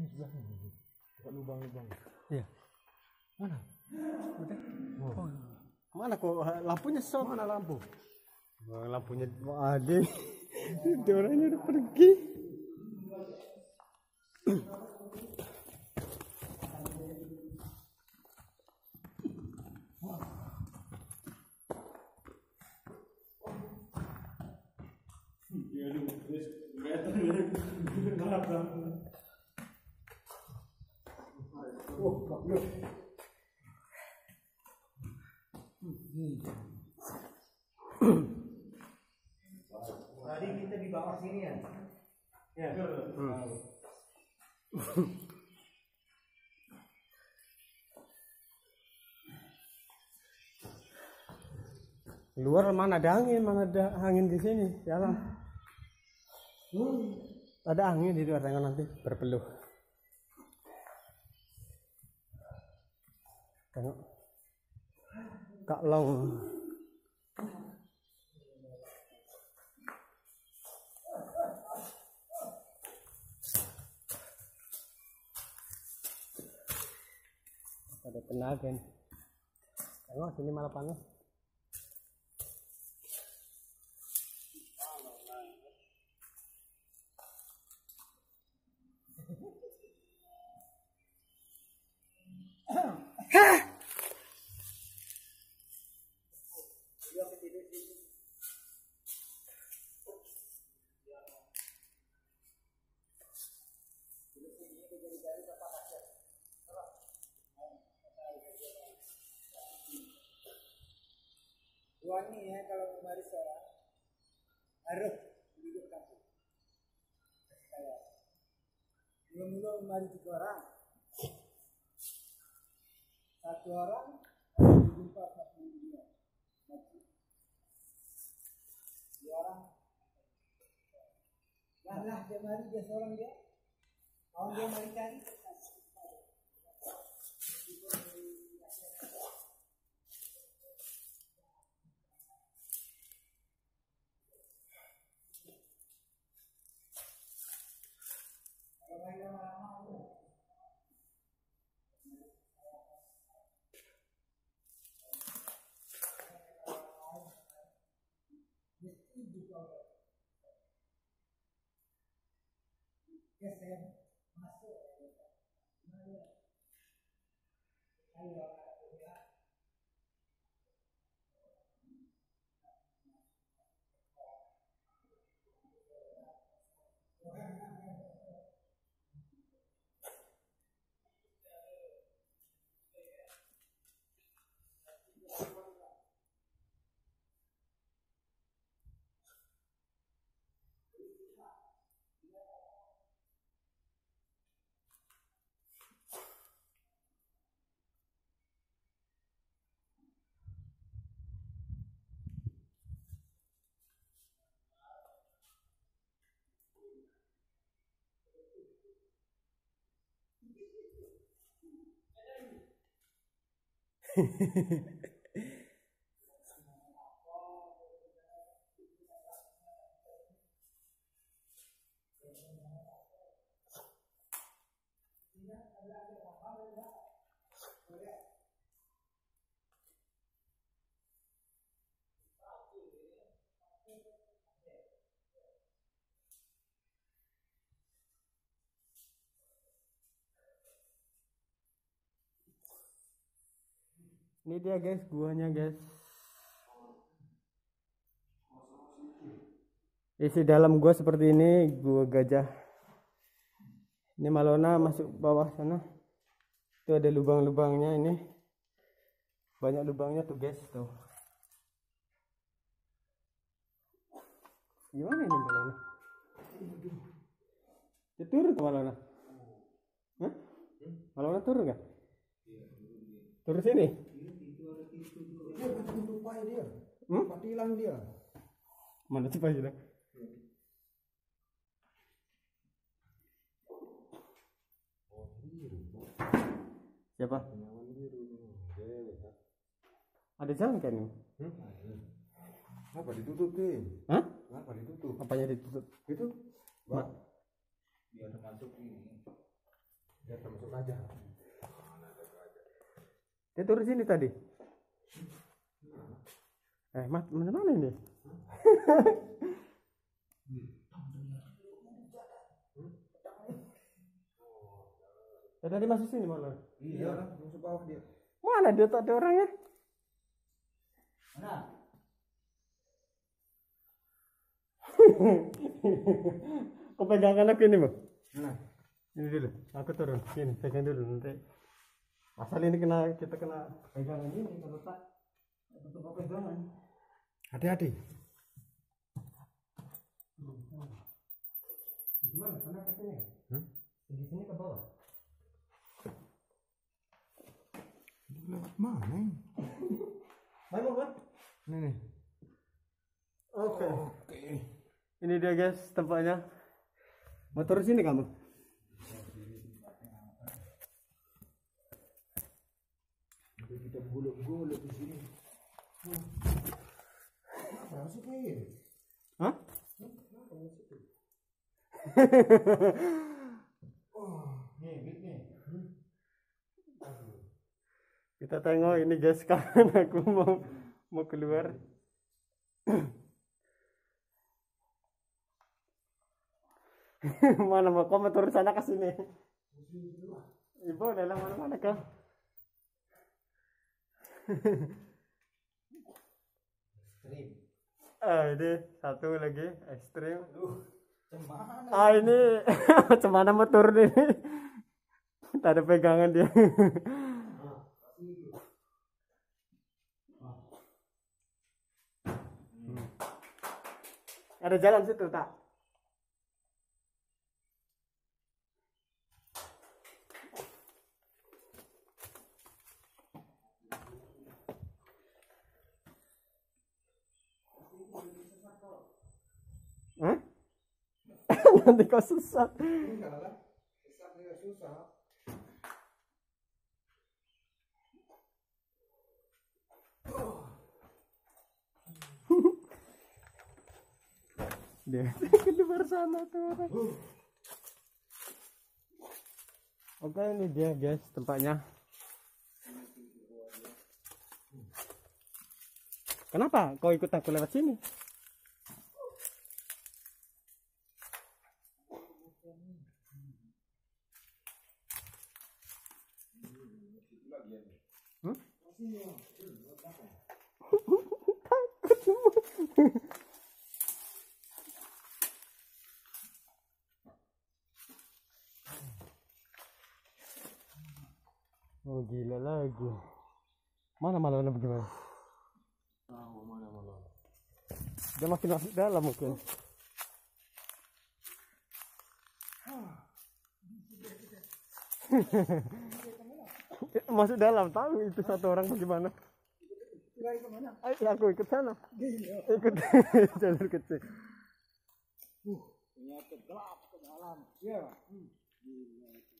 Buka lubang-lubang. Iya. Mana? Udah. Oh. Mana kok lampunya stop? Mana lampu? Lampunya ada. Itu orangnya udah pergi. Tadi kita di bawah sini ya. Ya. Luar mana ada angin di sini, dalam. Ada angin di luar, tengok nanti berpeluh. Tengok. Kak Long. Ada tenaga nih. Tengok sini malah panas. Wangi ya kalau kemarin seorang harus duduk kampung. Mula-mula kemarin 3 orang. 1 orang jumpa 1 dia. 2 orang. Lah dia mari dia seorang dia. Kawan dia mari cari. Ya saya masuk. Ayo. Ini dia guys, guanya guys. Isi dalam gua seperti ini, gua gajah. Ini Malona masuk bawah sana. Itu ada lubang-lubangnya ini. Banyak lubangnya tuh guys, tuh. Gimana ini Malona? Dia turun ke Malona? Hah? Malona turun nggak? Turun sini? Dia tutup pai dia. Mati hilang dia. Mana sih pai hilang? Siapa? Ada jalan kan ini? Apa ditutup sih? Hah? Apa ditutup? Apanya ditutup? Itu? Mak. Dia ada masuk ini. gajah. Dia turun sini tadi. Mana ini? Ya tadi masuk sini malah. Iya lah, masuk bawah dia. Mana dia tak ada orangnya? Mana? Kau pegangkan aku ini, Bang. Mana? Ini dulu, aku turun. Sini, pegang dulu nanti. Asal ini kita kena pegangan ini, kalau tak tutup pegangan. Hati-hati. Gimana? Sana ke sini? Di sini ke bawah. Lewat mana ini? Mana, Bang? Nih. Oke. Ini dia guys tempatnya. Mau turun sini kamu? Kita gulung-gulung di sini. Masuk air. Hah? Nih. Kita tengok ini guys kapan aku mau keluar. Mana mau kau turun sana ke sini? Ibu dalam mana kau? Ekstrim. Ini satu lagi ekstrim. Cemana? Ini macam mana mau turun ini? Tak ada pegangan dia. Ada jalan situ tak? Hah? Nanti kau sesat. Enggak lah. Sesat juga susah. Dia ke luar sana tuh orang. Oke, ini dia guys tempatnya. Kenapa kau ikut aku lewat sini? Oh gila lagi. Mana malamnya bagaimana? Tahu mana malam. Dia makin masuk dalam mungkin. Masuk dalam tahu itu satu orang bagaimana? Lari kemana? Ayo aku ikut sana. Ikut jalur kecil. Ternyata gelap ke dalam. Iya.